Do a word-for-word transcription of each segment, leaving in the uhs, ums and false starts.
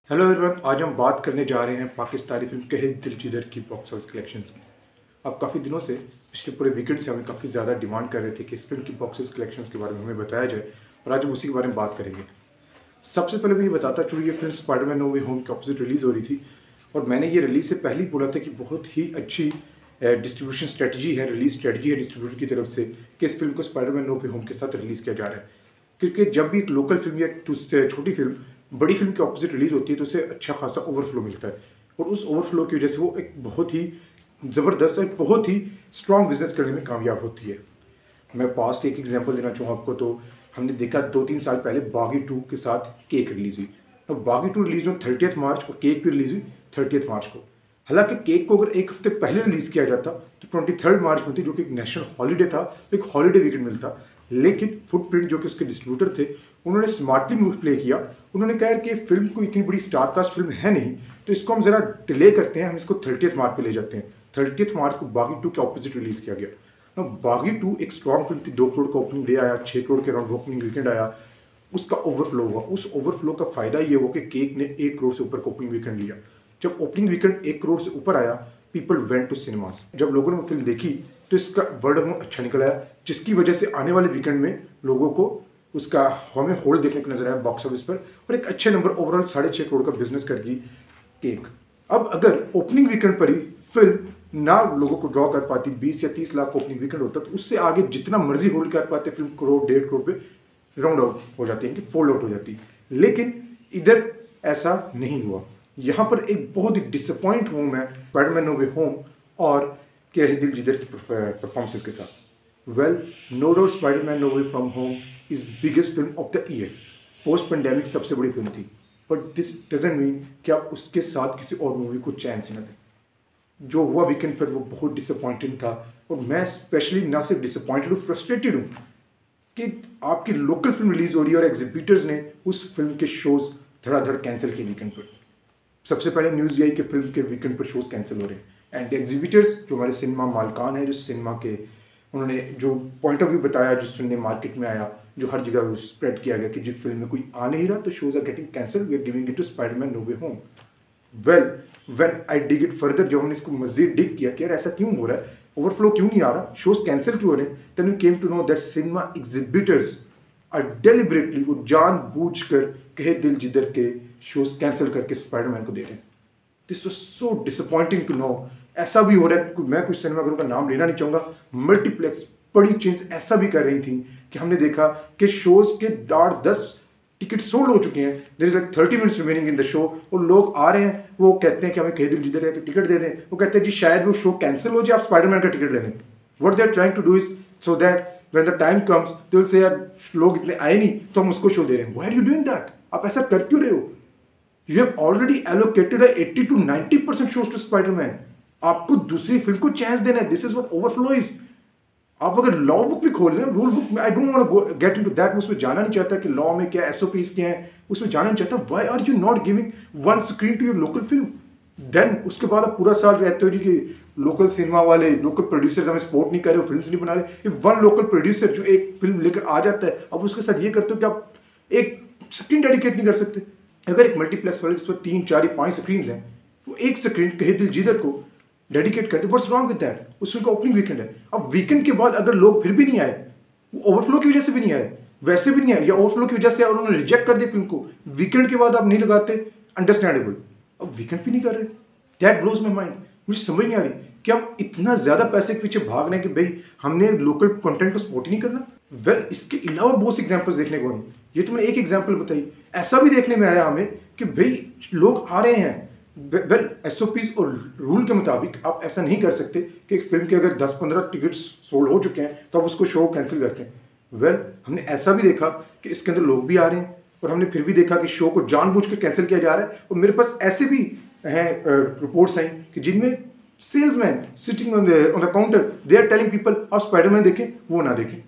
Hello everyone, आज हम बात करने जा रहे हैं पाकिस्तानी फिल्म कहे दिल जिगर की बॉक्स ऑफिस कलेक्शंस की। अब काफ़ी दिनों से पिछले पूरे वीकेंड से हमें काफ़ी ज़्यादा डिमांड कर रहे थे कि इस फिल्म की बॉक्स ऑफिस कलेक्शंस के बारे में हमें बताया जाए और आज हम उसी के बारे में बात करेंगे। सबसे पहले मैं ये बताता चलूँ, ये film Spiderman no way home के ऑपोजिट रिलीज़ हो रही थी और मैंने ये रिलीज़ से पहले ही बोला था कि बहुत ही अच्छी डिस्ट्रीब्यूशन स्ट्रेटजी है, रिलीज स्ट्रेटजी है डिस्ट्रीब्यूटर की तरफ से कि इस फिल्म को स्पाइडरमैन नो वे होम के साथ रिलीज़ किया जा रहा है। क्योंकि जब भी एक लोकल फिल्म या छोटी फिल्म बड़ी फिल्म के ऑपोजिट रिलीज़ होती है तो उसे अच्छा खासा ओवरफ्लो मिलता है और उस ओवरफ्लो की वजह से वो एक बहुत ही ज़बरदस्त और बहुत ही स्ट्रॉन्ग बिजनेस करने में कामयाब होती है। मैं पास्ट एक एग्जांपल देना चाहूँ आपको, तो हमने देखा दो तीन साल पहले बागी टू के साथ केक रिलीज़ हुई। अब बागी टू रिलीज़ हुई थर्टियथ मार्च और केक भी रिलीज़ हुई थर्टियथ मार्च को। हालांकि केक को अगर एक हफ्ते पहले रिलीज़ किया जाता तो ट्वेंटी थर्ड मार्च में थी, जो कि एक नेशनल हॉलीडे था, एक हॉलीडे वीकेंड मिलता। लेकिन फुटप्रिंट जो कि उसके डिस्ट्रीब्यूटर थे, उन्होंने स्मार्टली मूव प्ले किया। उन्होंने कहा कि फिल्म को इतनी बड़ी स्टारकास्ट फिल्म है नहीं, तो इसको हम ज़रा डिले करते हैं, हम इसको थर्टियथ मार्च पे ले जाते हैं। थर्टियथ मार्च को बागी टू के ऑपोजिट रिलीज़ किया गया। बागी टू एक स्ट्रॉन्ग फिल्म थी, दो करोड़ का ओपनिंग डे आया, छः करोड़ के अराउंड ओपनिंग वीकेंड आया, उसका ओवरफ्लो हुआ। उस ओवरफ्लो का फ़ायदा ये हुआ कि केक ने एक करोड़ से ऊपर का ओपनिंग वीकेंड लिया। जब ओपनिंग वीकेंड एक करोड़ से ऊपर आया, पीपल वेंट टू सिनेमास। जब लोगों ने वो फिल्म देखी तो इसका वर्ड ऑफ माउथ अच्छा निकल आया, जिसकी वजह से आने वाले वीकेंड में लोगों को उसका हमें होल्ड देखने को नजर आया बॉक्स ऑफिस पर और एक अच्छे नंबर ओवरऑल साढ़े छः करोड़ का बिजनेस कर गई केक। अब अगर ओपनिंग वीकेंड पर ही फिल्म ना लोगों को ड्रॉ कर पाती, बीस या तीस लाख का ओपनिंग वीकेंड होता, तो उससे आगे जितना मर्जी होल्ड कर पाते फिल्म करोड़ डेढ़ करोड़ पे राउंड आउट हो जाती है, कि फोल्ड आउट हो जाती है। लेकिन इधर ऐसा नहीं हुआ। यहाँ पर एक बहुत ही डिसअपॉइंट हूँ मैं स्पाइडरमैन नो वे होम और कहे दिल जिगर की परफॉर्मेंसेस के साथ। Well, no doubt Spiderman no way from home is biggest film of the year. Post pandemic सबसे बड़ी फिल्म थी, बट दिस डजंट मीन कि आप उसके साथ किसी और मूवी को चैन से न दें। जो हुआ वीकेंड पर वो बहुत डिसअपॉइंटिंग था और मैं स्पेशली ना सिर्फ डिसअपॉइंटेड हूँ, फ्रस्ट्रेटेड हूँ कि आपकी लोकल फिल्म रिलीज हो रही है और एग्जीबिटर्स ने उस फिल्म के शोज धड़ाधड़ कैंसिल किए वीकेंड पर। सबसे पहले न्यूज़ ये आई कि फिल्म के वीकेंड पर शोज कैंसिल हो रहे हैं एंड एग्जीबिटर्स जो हमारे सिनेमा मालकान है, जो सिनेमा के उन्होंने जो पॉइंट ऑफ व्यू बताया, जो सुनने मार्केट में आया, जो हर जगह स्प्रेड किया गया कि जिस फिल्म में कोई आ नहीं रहा तो shows are getting cancelled, we are giving it to Spiderman no way home. Well, when I dig it further, जब हमने इसको मजीद डिग किया कि यार ऐसा क्यों हो रहा है, ओवरफ्लो क्यों नहीं आ रहा, शोज कैंसिल क्यों हो रहे हैं, then we came to know that cinema exhibitors और डेलिबरेटली वो जानबूझकर कहे दिल जिगर के शोज कैंसिल करके स्पाइडरमैन को दे रहे हैं। This was so disappointing to know. ऐसा भी हो रहा है, मैं कुछ सिनेमाघरों का नाम लेना नहीं चाहूँगा, मल्टीप्लेक्स बड़ी चेन्स ऐसा भी कर रही थी कि हमने देखा कि शोज के आठ दस टिकट सोल्ड हो चुके हैं, there is like thirty minutes remaining in the show, और लोग आ रहे हैं, वो कहते हैं कि हमें कहे दिल जिगर का टिकट दे दें। वो कहते हैं जी शायद वो शो कैंसिल हो जाए, आप स्पाइडरमैन का टिकट ले लें। What they are trying to do is so that when the time comes they will say यार लोग इतने आए नहीं तो हम उसको शो दे रहे हैं। Why are you doing that? आप ऐसा कर क्यों रहे हो? You have already allocated a eighty to ninety percent shows to Spider-Man. आपको दूसरी फिल्म को चांस देना है। This is what overflow is. आप अगर लॉ बुक भी खोल लें, रूल बुक में, I don't want to get into that, मैं उसमें जाना नहीं चाहता कि लॉ में क्या एसओपीज क्या हैं, उसमें जाना नहीं चाहता। Why are you not giving one screen to your local film? Then उसके बाद आप पूरा साल रहते हो कि लोकल सिनेमा वाले, लोकल प्रोड्यूसर्स हमें सपोर्ट नहीं कर रहे हो, फिल्म नहीं बना रहे। वन लोकल प्रोड्यूसर जो एक फिल्म लेकर आ जाता है, अब उसके साथ ये करते हो कि आप एक स्क्रीन डेडिकेट नहीं कर सकते। अगर एक मल्टीप्लेक्स वाले जिस पर तीन चार या पाँच स्क्रीन हैं, वो एक स्क्रीन कहे दिल जिगर को डेडिकेट करते, व्हाट्स रॉन्ग विद दैट? उस फिल्म का ओपनिंग वीकेंड है। अब वीकेंड के बाद अगर लोग फिर भी नहीं आए, वो ओवरफ्लो की वजह से भी नहीं आए, वैसे भी नहीं आए, या ओवरफ्लो की वजह से उन्होंने रिजेक्ट कर दिया फिल्म को, वीकेंड के बाद आप नहीं लगाते, अंडरस्टैंडेबल। अब वीकेंड भी नहीं कर रहे, दैट ब्लोज माई माइंड। मुझे समझ नहीं आ रही कि हम इतना ज़्यादा पैसे के पीछे भाग रहे हैं कि भाई हमने लोकल कंटेंट को सपोर्ट ही नहीं करना। वेल well, इसके अलावा बहुत से एग्जांपल्स देखने को हैं। ये तो मैंने एक एग्जांपल बताई। ऐसा भी देखने में आया हमें कि भाई लोग आ रहे हैं, वेल एसओपीज और रूल के मुताबिक आप ऐसा नहीं कर सकते कि एक फिल्म के अगर दस पंद्रह टिकट्स सोल्ड हो चुके हैं तो आप उसको शो कैंसिल करते हैं। वेल well, हमने ऐसा भी देखा कि इसके अंदर लोग भी आ रहे हैं और हमने फिर भी देखा कि शो को जानबूझ कर कैंसिल किया जा रहा है। और मेरे पास ऐसे भी हैं रिपोर्ट्स आई कि जिनमें salesman sitting on the on the counter, they are telling people आप स्पाइडरमैन देखें, वो ना देखें।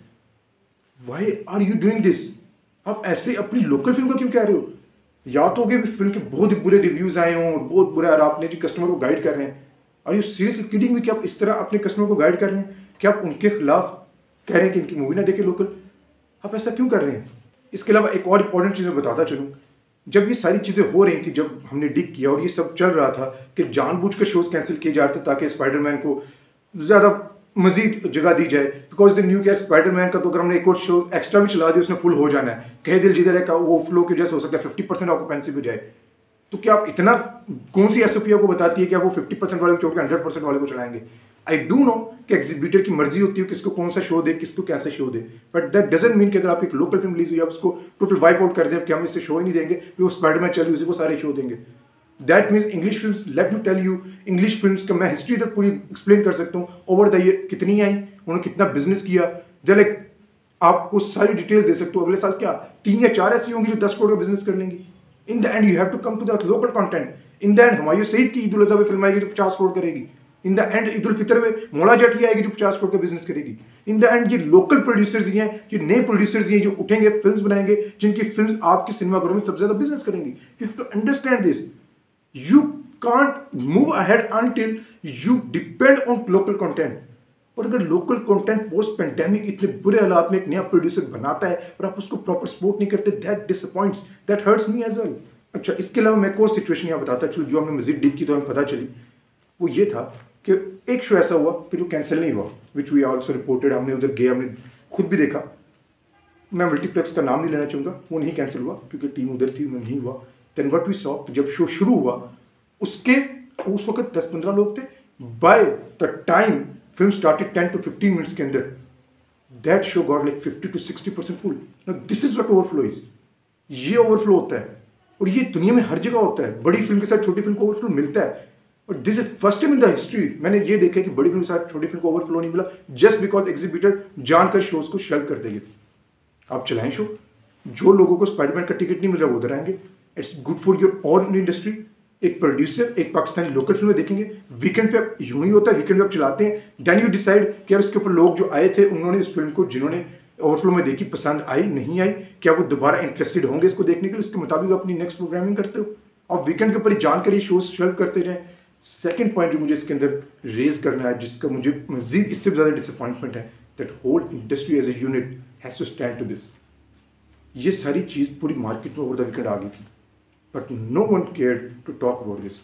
Why are you doing this? आप ऐसे अपनी लोकल फिल्म को क्यों कह रहे हो? या तो कि फिल्म के बहुत ही बुरे रिव्यूज आए हों, बहुत बुरा, और आपने जी कस्टमर को गाइड कर रहे हैं। Are you seriously kidding me कि आप इस तरह अपने कस्टमर को गाइड कर रहे हैं कि आप उनके खिलाफ कह रहे हैं कि इनकी मूवी ना देखें लोकल? आप ऐसा क्यों कर रहे हैं? इसके अलावा एक और इंपॉर्टेंट चीज़ मैं बताता चलूँ, जब ये सारी चीज़ें हो रही थी, जब हमने डिग किया और ये सब चल रहा था कि जानबूझकर शोज़ कैंसिल किए जा रहे थे ताकि स्पाइडरमैन को ज़्यादा मजीद जगह दी जाए, because the new care Spiderman का तो अगर हमने एक और शो एक्स्ट्रा भी चला दिया उसने फुल हो जाना है, कहे दिल जिधर है का वो फ्लो की वजह से हो सकता है फिफ्टी परसेंट ऑक्यूपेंसी पे जाए। तो क्या आप इतना कौन सी एसओपी को बताती है कि वो फिफ्टी परसेंट वाले को छोड़ के हंड्रेड परसेंट वाले को चलाएंगे? आई डू नो कि एग्जीबिटर की मर्जी होती है किसको कौन सा शो दे, किसको कैसे शो दे, बट दैट डजंट मीन कि अगर आप एक लोकल फिल्म रिलीज हुई आप उसको टोटल वाइप आउट कर दें कि हम इससे शो ही नहीं देंगे, वो स्पाइडरमैन चल रही उसी को सारे शो देंगे। That means English film, let me tell you, English film का मैं हिस्ट्री तक पूरी एक्सप्लेन कर सकता हूँ ओवर द ईयर कितनी आई, उन्होंने कितना बिजनेस किया, जो लाइक आपको सारी डिटेल दे सकता हूँ। अगले साल क्या तीन या चार ऐसी होंगी जो दस करोड़ का बिजनेस कर लेंगी। In the end you have to come to the local content. In the end Humayun Saeed की ईद उल अज़हा में फिल्म आएगी जो पचास करोड़ करेगी। In the end Eid ul Fitr में मोला जाठी आएगी जो पचास करोड़ का बिजनेस करेगी। इन द एंड ये लोकल प्रोड्यूसर्स ही हैं, ये नए प्रोड्यूसर्स ही हैं जो उठेंगे, फिल्म्स बनाएंगे, जिनकी फिल्म्स आपके सिनेमाघरों में सबसे ज्यादा बिजनेस करेंगी। You have to understand this. You can't move ahead until you depend on local content. और अगर लोकल कंटेंट पोस्ट पेंडेमिक इतने बुरे हालात में एक नया प्रोड्यूसर बनाता है और आप उसको प्रॉपर सपोर्ट नहीं करते, that disappoints, that hurts me as well. अच्छा, इसके अलावा मैं एक और सिचुएशन यहाँ बताता चलो जो हमें मजीद डिग की तो हमें पता चली। वो ये था कि एक शो ऐसा हुआ कि जो कैंसिल नहीं हुआ, विच वी आल्सो रिपोर्टेड। हमने उधर गए, हमने खुद भी देखा। मैं मल्टीप्लेक्स का नाम नहीं लेना चाहूँगा, वो नहीं कैंसिल हुआ क्योंकि टीम उधर थी, वो नहीं हुआ। देन व्हाट वी सॉ, जब शो शुरू हुआ उसके उस वक्त दस पंद्रह लोग थे। By the time film started ten to fifteen minutes के अंदर that show got like fifty to sixty percent full. This is what overflow is. ये ओवरफ्लो होता है और ये दुनिया में हर जगह होता है। बड़ी फिल्म के साथ छोटी फिल्म को ओवरफ्लो मिलता है और this is first time in the history मैंने ये देखा कि बड़ी फिल्म के साथ छोटी फिल्म को ओवरफ्लो नहीं मिला, जस्ट बिकॉज एग्जीबिटर जानकर शोज को शेल्फ कर देंगे। आप चलाएं शो, जो लोगों को स्पाइडरमैन का टिकट नहीं मिल रहा वो उधर आएंगे। It's good for your own industry. एक प्रोड्यूसर एक पाकिस्तानी लोकल फिल्में देखेंगे, वीकेंड पे आप यूं ही होता है, वीकेंड पे आप चलाते हैं, देन यू डिसाइड कि यार उसके ऊपर लोग जो आए थे उन्होंने इस फिल्म को जिन्होंने ओवरफ्लो में देखी पसंद आई नहीं आई, क्या वो दोबारा इंटरेस्टेड होंगे इसको देखने के लिए, उसके मुताबिक अपनी नेक्स्ट प्रोग्रामिंग करते हो। आप वीकेंड के ऊपर ही जानकारी शोज शेल्फ करते रहें। सेकेंड पॉइंट जो मुझे इसके अंदर रेज करना है, जिसका मुझे मजीद इससे ज़्यादा डिसअपॉइंटमेंट है, that whole industry as a unit has to stand to this. ये सारी चीज़ पूरी मार्केट में ओवर द वीकेंड आ गई थी, but no one cared to talk about this.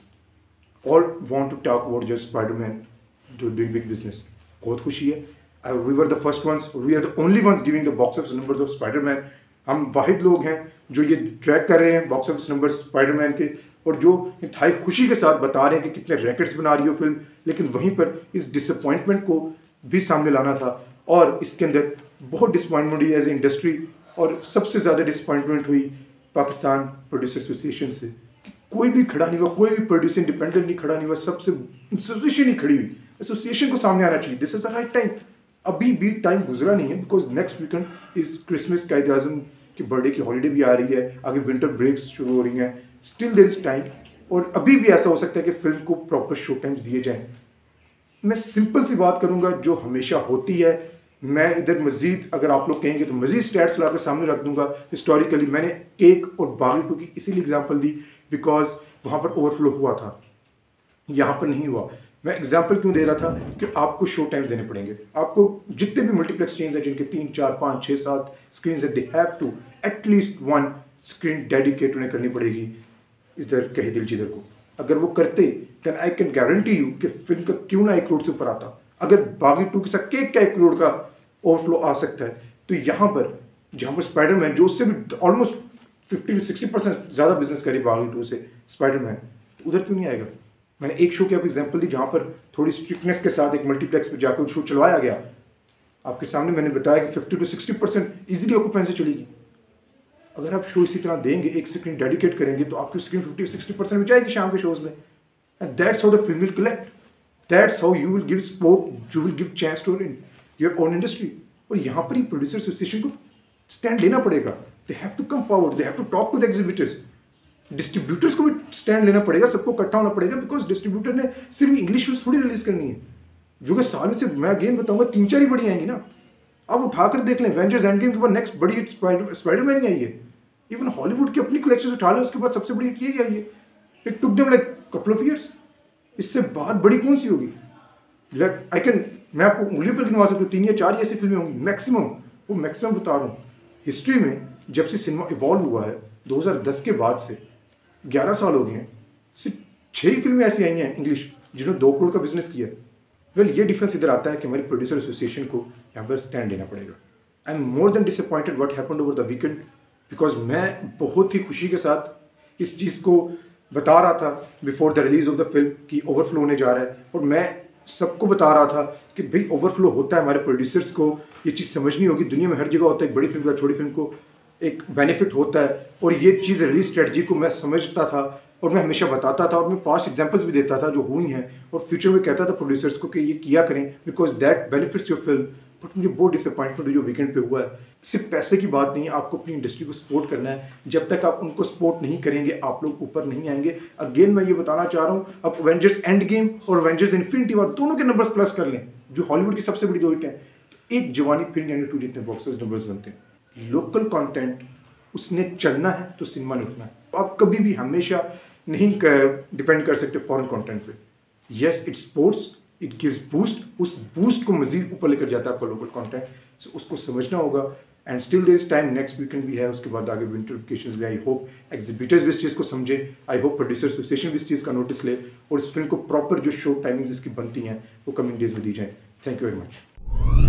All want to talk about just Spiderman to doing big business. बहुत खुशी है, we were the first ones, we are the only ones giving the box office numbers of Spiderman. हम वाहिद लोग हैं जो ये track कर रहे हैं बॉक्स ऑफिस नंबर स्पाइडरमैन के, और जो इंतहाई खुशी के साथ बता रहे हैं कि कितने रैकेट्स बना रही हो फिल्म। लेकिन वहीं पर इस डिसअपॉइंटमेंट को भी सामने लाना था और इसके अंदर बहुत डिसअपॉइंटमेंट हुई एज ए इंडस्ट्री। और सबसे ज़्यादा डिसअपॉइंटमेंट हुई पाकिस्तान प्रोड्यूसर एसोसिएशन से कि कोई भी खड़ा नहीं हुआ, कोई भी प्रोड्यूसर इंडिपेंडेंट नहीं खड़ा नहीं हुआ, सबसे एसोसिएशन ही खड़ी हुई। एसोसिएशन को सामने आना चाहिए, this is the right time. अभी भी टाइम गुजरा नहीं है, बिकॉज नेक्स्ट वीकेंड इस क्रिसमस कायद आज़म की बर्थडे की हॉलीडे भी आ रही है, आगे विंटर ब्रेक्स शुरू हो रही हैं, स्टिल देयर इज टाइम। और अभी भी ऐसा हो सकता है कि फिल्म को प्रॉपर शो टाइम्स दिए जाएँ। मैं सिंपल सी बात करूँगा जो हमेशा होती है, मैं इधर मजीद अगर आप लोग कहेंगे तो मजीद स्टैट्स ला कर सामने रख दूंगा। हिस्टोरिकली मैंने केक और बागी टू की इसीलिए एग्जांपल दी बिकॉज वहाँ पर ओवरफ्लो हुआ था, यहाँ पर नहीं हुआ। मैं एग्जांपल क्यों दे रहा था कि आपको शो टाइम देने पड़ेंगे। आपको जितने भी मल्टीप्लेक्स चेन्स हैं जिनके तीन चार पाँच छः सात स्क्रीन है, they have to at least one screen dedicate उन्हें करनी पड़ेगी इधर कहे दिल जिधर को। अगर वो करते then I can guarantee you कि फिल्म का क्यों ना एक करोड़ से ऊपर आता। अगर बागी टू के साथ केक का एक करोड़ का ओवरफ्लो आ सकता है, तो यहाँ पर जहाँ पर स्पाइडरमैन जो उससे भी almost fifty to sixty percent ज़्यादा बिजनेस करी बागी टू से स्पाइडरमैन, तो उधर क्यों नहीं आएगा। मैंने एक शो की आप एग्जांपल दी जहाँ पर थोड़ी स्ट्रिक्टनेस के साथ एक मल्टीप्लेक्स पर जाकर शो चलवाया गया। आपके सामने मैंने बताया कि fifty to sixty percent easily occupancy चलेगी। अगर आप शो इसी तरह देंगे, एक स्क्रीन डेडिकेट करेंगे, तो आपकी स्क्रीन फिफ्टी सिक्सटी परसेंट में जाएगी शाम के शोज़ में। And that's how the film will collect, that's how you will give support, you will give chance to your own industry. और यहाँ पर ही प्रोड्यूसर एसोसिएशन को स्टैंड लेना पड़ेगा। They have to come forward, they have to talk to the exhibitors. Distributors को भी stand लेना पड़ेगा, सबको इकट्ठा होना पड़ेगा, बिकॉज डिस्ट्रीब्यूटर ने सिर्फ इंग्लिश फिल्म थोड़ी रिलीज करनी है, जो कि साल में से मैं अगेन बताऊंगा तीन चार ही बड़ी आएंगी ना। अब उठाकर देख लें, एवेंजर्स एंड गेम के बाद नेक्स्ट बड़ी हिट स्पाइडरमैन ही आई है। इवन हॉलीवुड की अपनी कलेक्शन उठा लें, उसके बाद सबसे बड़ी हिट यही आई है। It took them like couple of years. इससे बात बड़ी कौन सी होगी। लाइक आई कैन, मैं आपको उंगली पर गिनवा सकता हूँ, तीन या चार ऐसी फिल्में होंगी मैक्सिमम। वो मैक्सिमम बता रहा हूँ। हिस्ट्री में जब से सिनेमा इवॉल्व हुआ है, दो हज़ार दस के बाद से ग्यारह साल हो गए हैं, सिर्फ छः ही फिल्में ऐसी आई हैं इंग्लिश जिन्होंने दो करोड़ का बिजनेस किया। वेल ये डिफरेंस इधर आता है कि हमारी प्रोड्यूसर एसोसिएशन को यहाँ पर स्टैंड लेना पड़ेगा। I am more than disappointed what happened over the weekend, because मैं बहुत ही खुशी के साथ इस चीज़ को बता रहा था before the release of the film कि ओवरफ्लो होने जा रहा है, और मैं सबको बता रहा था कि भाई ओवरफ्लो होता है, हमारे प्रोड्यूसर्स को ये चीज़ समझनी होगी। दुनिया में हर जगह होता है, एक बड़ी फिल्म का छोटी फिल्म को एक बेनिफिट होता है, और ये चीज़ रिलीज स्ट्रेटजी को मैं समझता था और मैं हमेशा बताता था, और मैं पास्ट एग्जांपल्स भी देता था जो हुई हैं, और फ्यूचर में कहता था प्रोड्यूसर्स को कि ये किया करें because that benefits your film. But मुझे बहुत डिसअपॉइंटमेंट जो वीकेंड पे हुआ है, सिर्फ पैसे की बात नहीं है, आपको अपनी इंडस्ट्री को सपोर्ट करना है। जब तक आप उनको सपोर्ट नहीं करेंगे आप लोग ऊपर नहीं आएंगे। अगेन मैं ये बताना चाह रहा हूँ, अब एवेंजर्स एंड गेम और एवेंजर्स इन्फिनिटी वॉर दोनों के नंबर्स प्लस कर लें, जो हॉलीवुड की सबसे बड़ी दो हिट हैं, तो एक जवानी फिर यानी टू जितने बॉक्स ऑफिस नंबर्स बनते हैं। लोकल कंटेंट उसने चलना है तो सिनेमा ने उठना है। आप कभी भी हमेशा नहीं डिपेंड कर सकते फॉरेन कंटेंट पे। Yes it's sports, it gives boost, उस बूस्ट को मजीद ऊपर लेकर जाता है आपका लोकल कंटेंट, सो उसको समझना होगा। And still there is time, next weekend भी है, उसके बाद आगे विंटर वेकेशंस भी। आई होप एग्जिबिटर्स भी इस चीज़ को समझें, आई होप प्रोड्यूसर एसोसिएशन भी इस चीज़ का नोटिस ले, और इस फिल्म को प्रॉपर जो शो टाइमिंग्स इसकी बनती हैं वो कमिंग डेज में दी जाए। Thank you very much.